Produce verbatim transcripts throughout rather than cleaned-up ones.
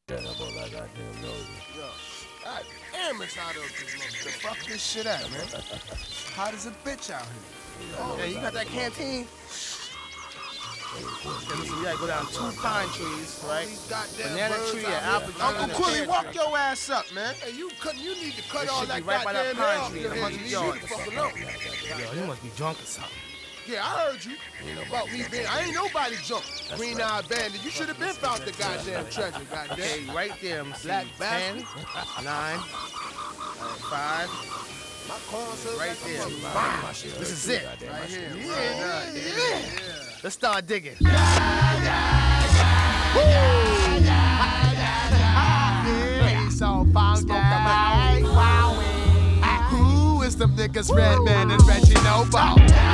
That up on that goddamn nose. Yo, God damn, it's hot out this motherfucker. Fuck this shit out, man. Hot as a bitch out here. Oh, yeah, you got that canteen? Yeah, listen, you gotta go down two pine trees, right? Banana tree and apple tree. Uncle Quilly, walk your ass up, man. Hey, you cut, you need to cut This all should that be right by that goddamn pine tree in a hundred yards. Yo, you must be drunk or something. Yeah, I heard you. You know about me being, I ain't nobody junk. Green-eyed bandit. You should have been found the goddamn treasure, goddamn. Okay, right there, I'm Black ten, nine, five. My corn right there. Wow. This is it. Right here. Yeah, Yeah, yeah, yeah, yeah. yeah. Let's start digging. Yeah, yeah, yeah, yeah. So funky. Who is them niggas, Redman and Reggie Noble?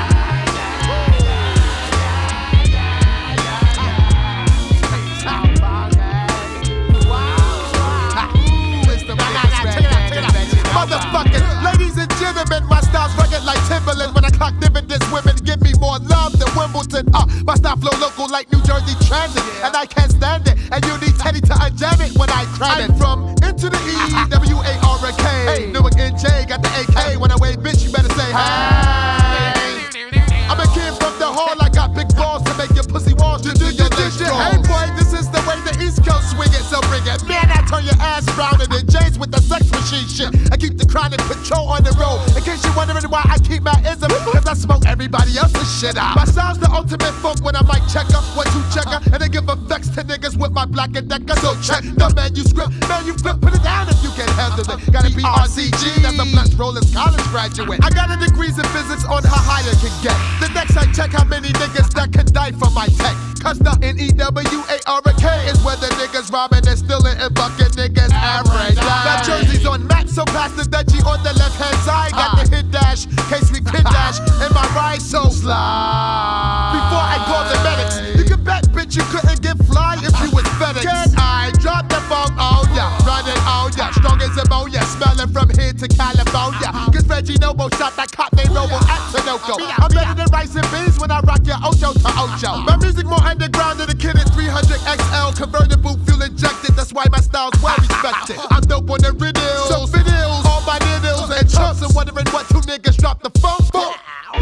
Motherfucking ladies and gentlemen, my style's rugged like Timberland. When I clock dividends, women give me more love than Wimbledon. Uh, my style flow local like New Jersey Transit, yeah. And I can't stand it. And you need Teddy to unjam it when I cram it. I'm from into the E, W A R K. Hey. Newark N J, got the A K. When I wave, bitch, you better say hey. I'm a kid from the hall. I got big balls to make your pussy walls to do your legs strong. Hey boy, this is the way the East Coast swing it, so bring it. Man, I turn your ass browner than James with the sex machine shit. I keep the chronic patrol on the road. In case you're wondering why I keep my ism, cause I smoke everybody else's shit out. My style's the ultimate funk when I mic checker, one two checker, and I give effects to niggas with my Black and Decker. So check the manuscript, manuscript, put it down if you can handle it. Gotta be R C G, that's a blunt roller's college graduate. I got a degrees in physics on how high I can get. The next I check how many niggas that can die for my tech. Cause the N E W A R K is where the niggas robbing and stealing and bucking niggas every day. Now Jersey's on map, so past the Dutchie on the left hand side. Got the hit dash, case we kid dash, and my ride so slide. Before I call the medics, you can bet bitch you couldn't get fly if you was FedEx. Can I drop the phone? Oh yeah, running oh yeah, strong as ammonia, smelling from here to California. Cause Reggie Noble shot that cop named Robo at Sunoco. I'm better than rice and beans when I rock your Ocho to Ocho. My music more underground than a kid at three hundred X L, convertible, fuel injected. That's why my style's well respected. I'm dope on the riddles, so videos, all my needles and chumps, and wondering what two niggas dropped the phone for.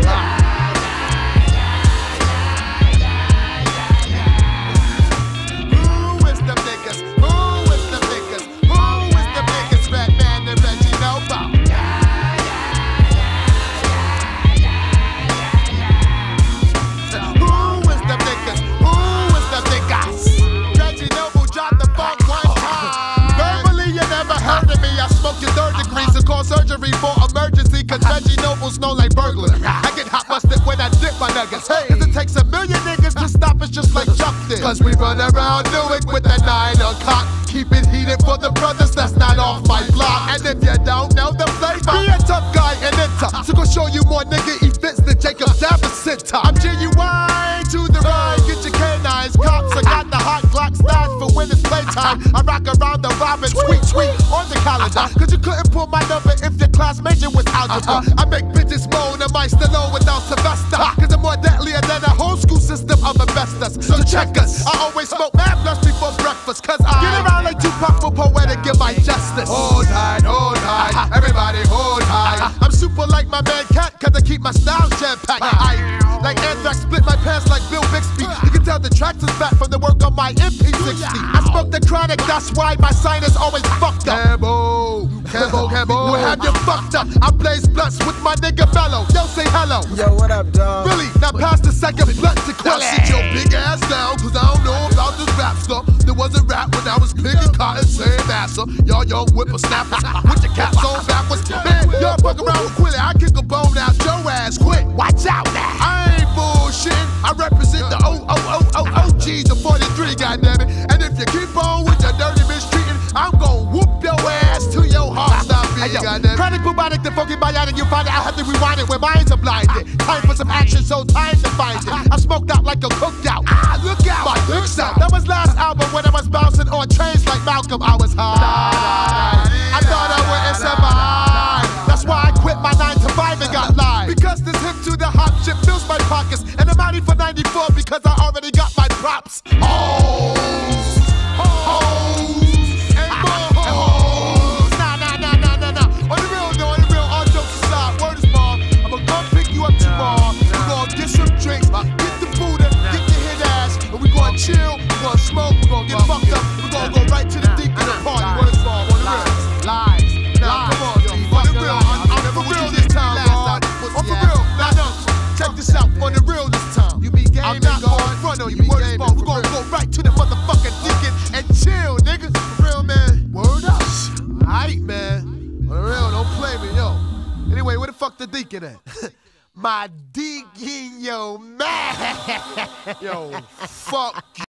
Who is the niggas? Who is the niggas? Who is the biggest Redman and Reggie Noble? Surgery for emergency, cause Reggie Noble's known like burglar. I get hot busted when I dip my nuggets. Hey. Cause it takes a million niggas to stop us just like Chuck did. Cause we run around Newark with a nine o'clock. Keep it heated for the brothers that's not off my block. And if you don't know the flavor, be a tough guy and enter. So go show you more nigga events than Jacob Davis Center. I'm genuine to the ride, get your canines. Cops, I got the hot Glock stats for when it's playtime. I rock around the robin, tweet, tweet on the calendar. Cause you couldn't pull my number if your class major was algebra. Uh-huh. I make bitches moan, am I still on without Sylvester? Cause I'm more deadlier than a whole school system of investors. So check us, I always smoke mad blunts before breakfast. Cause I get around like Tupac for poetic, give my justice. Hold tight, hold tight, uh-huh. Everybody hold tight. Uh-huh. I'm super like my man Cat, cause I keep my style jam-packed. Uh-huh. I, like Anthrax, split my pants like Bill Bixby. Uh-huh. You can tell the tracks is back from the work on my M P sixty. Uh-huh. I smoke the chronic, that's why my sinus always fucked up. Cambo, Cambo, Cambo, we'll have you fucked up. I blaze blunts with my nigga Mellow. Yo, say hello. Yo, what up, dog? Really? Now pass the second blunt to Quilly. Now sit your big ass down, cause I don't know about this rap stuff. There was a rap when I was picking cotton, saying massa. Y'all young whippersnappers with your caps on backwards. Man, y'all fuck around with Quilly. I kick a bone out your ass quick. Watch out now. I ain't bullshitting. I represent the O O O O O Gs of forty-three, goddammit. And if you keep on with your dirty mistreating, I'm gon' whoop your ass till your heart stop beating, goddammit. Chronic, bubonic, the funky biotic, you find it. I have to rewind it when minds are blinded. Time for some action, so time to find it. I smoked out like a cookout. Ah, look out, my dick's out. That was last album when I was bouncing on trains like Malcolm. I was high. I thought I wouldn't survive. That's why I quit my nine to five and got live. Because this hip to the hop shit fills my pockets, and I'm out here for ninety-four because I already got my props. Oh, oh, food and get your hit ass. And we gonna chill, we gonna smoke, we gonna get fucked up. We gonna go right to the deep in the party. Word bomb on the real. Lies. Now come on, G. On the real. I'm, I'm for real this time, God. I'm for real. Now, no. Check this out. On the real this time. You be gaming, I'm not going in front of you. Word is bomb. We gonna go right to the motherfucking deacon and chill, nigga. For real, man. Word up. Aight, man. On the real, don't play me, yo. Anyway, where the fuck the deacon at? My deacon, yo, man. Yo, fuck you.